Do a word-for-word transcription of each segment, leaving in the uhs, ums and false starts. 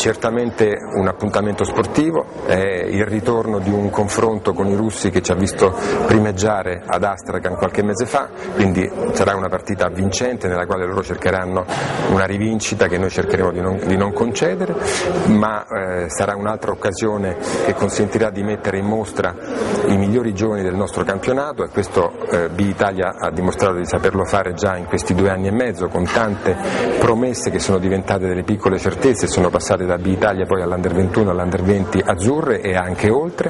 certamente un appuntamento sportivo, è il ritorno di un confronto con i russi che ci ha visto primeggiare ad Astrakhan qualche mese fa, quindi sarà una partita vincente nella quale loro cercheranno una rivincita che noi cercheremo di non, di non concedere, ma eh, sarà un'altra occasione che consentirà di mettere in mostra i migliori giovani del nostro campionato, e questo eh, B Italia ha dimostrato di saperlo fare già in questi due anni e mezzo, con tante promesse che sono diventate delle piccole certezze, sono passate da B Italia poi all'Under ventuno, all'Under venti azzurre e anche oltre,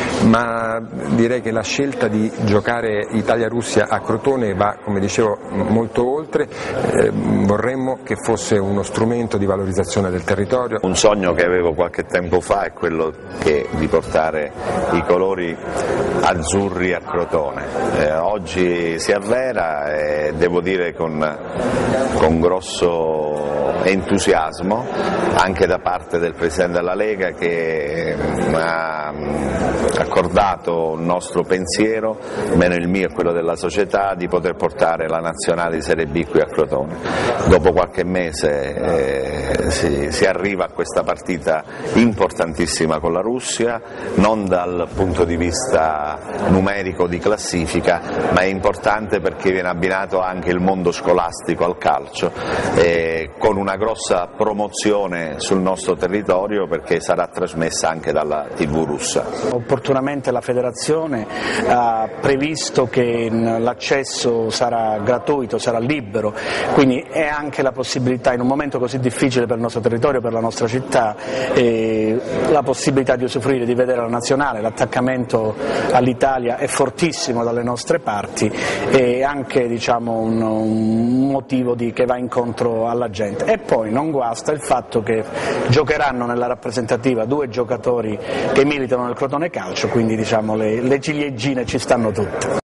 ma direi che la scelta di giocare Italia-Russia a Crotone va, come dicevo, molto oltre, eh, vorremmo che fosse uno strumento di valorizzazione del territorio. Un sogno che avevo qualche tempo fa è quello che, di portare i colori azzurri a Crotone. Eh, oggi si avvera e devo dire con, con grosso entusiasmo anche da parte del Presidente della Lega, che ha accordato il nostro pensiero, meno il mio e quello della società, di poter portare la nazionale di Serie B qui a Crotone. Dopo qualche mese eh, si, si arriva a questa partita importantissima con la Russia, non dal punto di vista numerico di classifica, ma è importante perché viene abbinato anche il mondo scolastico al calcio, eh, con una grossa promozione sul nostro territorio, perché sarà trasmessa anche dalla tivù russa. Opportunamente la federazione ha previsto che l'accesso sarà gratuito, sarà libero, quindi è anche la possibilità, in un momento così difficile per il nostro territorio, per la nostra città, eh, la possibilità di usufruire, di vedere la nazionale. L'attaccamento all'Italia è fortissimo dalle nostre parti e anche, diciamo, un, un motivo di, che va incontro alla gente. E poi non guasta il fatto che giocheranno nella rappresentativa due giocatori che militano nel Crotone Calcio, quindi diciamo le, le ciliegine ci stanno tutte.